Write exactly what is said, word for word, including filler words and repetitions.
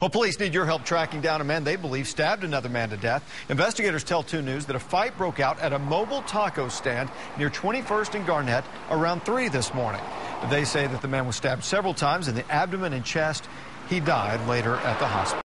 Well, police need your help tracking down a man they believe stabbed another man to death. Investigators tell two News that a fight broke out at a mobile taco stand near twenty-first and Garnett around three this morning. They say that the man was stabbed several times in the abdomen and chest. He died later at the hospital.